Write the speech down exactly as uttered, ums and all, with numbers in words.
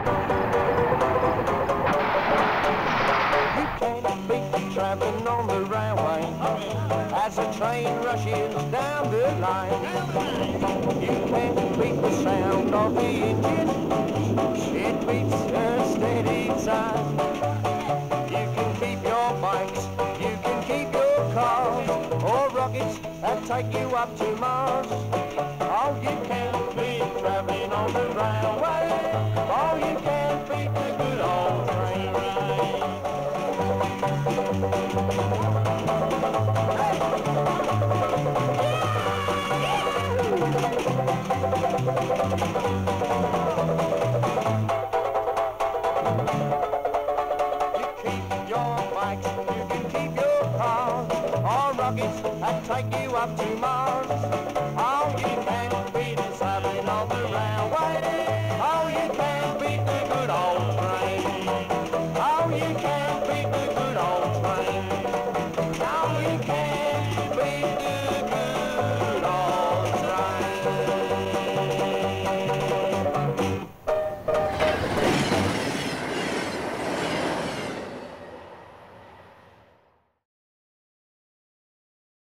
You can't beat traveling on the railway as the train rushes down the line. You can't beat the sound of the engine, it beats a steady time. You can keep your bikes, you can keep your cars, or rockets that take you up to Mars. Oh, you can't beat traveling on the railway. Oh, you can't beat the good old train ride. You keep your bikes, you can keep your cars, or rockets that take you up to Mars.